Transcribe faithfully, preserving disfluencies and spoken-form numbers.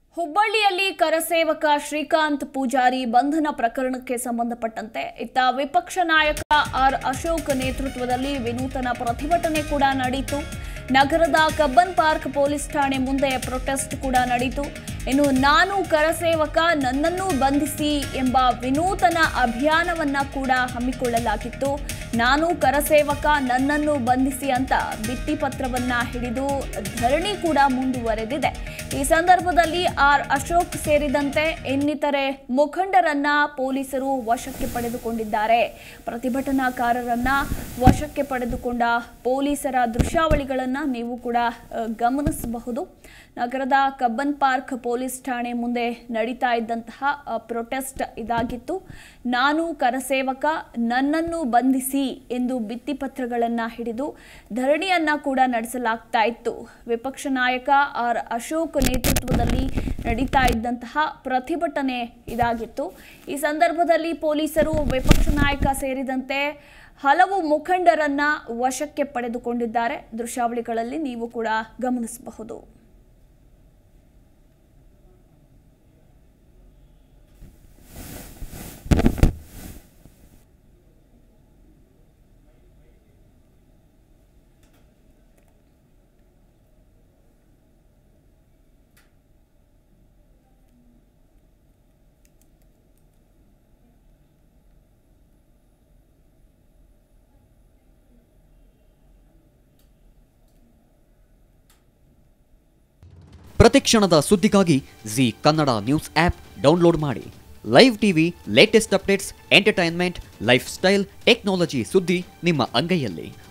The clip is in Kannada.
ಹುಬ್ಬಳ್ಳಿಯಲ್ಲಿ ಕರಸೇವಕ ಶ್ರೀಕಾಂತ್ ಪೂಜಾರಿ ಬಂಧನ ಪ್ರಕರಣಕ್ಕೆ ಸಂಬಂಧಪಟ್ಟಂತೆ ಇತ್ತ ವಿಪಕ್ಷ ನಾಯಕ ಆರ್ ಅಶೋಕ್ ನೇತೃತ್ವದಲ್ಲಿ ವಿನೂತನ ಪ್ರತಿಭಟನೆ ಕೂಡ ನಡೆಯಿತು. ನಗರದ ಕಬ್ಬನ್ ಪಾರ್ಕ್ ಪೊಲೀಸ್ ಠಾಣೆ ಮುಂದೆ ಪ್ರೊಟೆಸ್ಟ್ ಕೂಡ ನಡೆಯಿತು. ಇನ್ನು ನಾನು ಕರಸೇವಕ ನನ್ನನ್ನು ಬಂಧಿಸಿ ಎಂಬ ವಿನೂತನ ಅಭಿಯಾನವನ್ನ ಕೂಡ ಹಮ್ಮಿಕೊಳ್ಳಲಾಗಿತ್ತು. ನಾನು ಕರಸೇವಕ ನನ್ನನ್ನು ಬಂಧಿಸಿ ಅಂತ ಭಿತ್ತಿಪತ್ರವನ್ನ ಹಿಡಿದು ಧರಣಿ ಕೂಡ ಮುಂದುವರೆದಿದೆ. ಈ ಸಂದರ್ಭದಲ್ಲಿ ಆರ್ ಅಶೋಕ್ ಸೇರಿದಂತೆ ಇನ್ನಿತರೆ ಮುಖಂಡರನ್ನ ಪೊಲೀಸರು ವಶಕ್ಕೆ ಪಡೆದುಕೊಂಡಿದ್ದಾರೆ. ಪ್ರತಿಭಟನಾಕಾರರನ್ನ ವಶಕ್ಕೆ ಪಡೆದುಕೊಂಡ ಪೊಲೀಸರ ದೃಶ್ಯಾವಳಿಗಳನ್ನ ನೀವು ಕೂಡ ಗಮನಿಸಬಹುದು. ನಗರದ ಕಬ್ಬನ್ ಪಾರ್ಕ್ ಪೊಲೀಸ್ ಠಾಣೆ ಮುಂದೆ ನಡೀತಾ ಇದ್ದಂತಹ ಪ್ರೊಟೆಸ್ಟ್ ಇದಾಗಿತ್ತು. ನಾನು ಕರಸೇವಕ ನನ್ನನ್ನು ಬಂಧಿಸಿ ಎಂದು ಭಿತ್ತಿಪತ್ರಗಳನ್ನು ಹಿಡಿದು ಧರಣಿಯನ್ನ ಕೂಡ ನಡೆಸಲಾಗ್ತಾ ಇತ್ತು. ವಿಪಕ್ಷ ನಾಯಕ ಆರ್ ಅಶೋಕ್ ನೇತೃತ್ವದಲ್ಲಿ ನಡೀತಾ ಇದ್ದಂತಹ ಪ್ರತಿಭಟನೆ ಇದಾಗಿತ್ತು. ಈ ಸಂದರ್ಭದಲ್ಲಿ ಪೊಲೀಸರು ವಿಪಕ್ಷ ನಾಯಕ ಸೇರಿದಂತೆ ಹಲವು ಮುಖಂಡರನ್ನ ವಶಕ್ಕೆ ಪಡೆದುಕೊಂಡಿದ್ದಾರೆ. ದೃಶ್ಯಾವಳಿಗಳಲ್ಲಿ ನೀವು ಕೂಡ ಗಮನಿಸಬಹುದು. ಪ್ರತಿಕ್ಷಣದ ಸುದ್ದಿಗಾಗಿ Zee Kannada news app download ಮಾಡಿ. Live TV, latest updates, entertainment, lifestyle, technology ಸುದ್ದಿ ನಿಮ್ಮ ಅಂಗೈಯಲ್ಲಿ.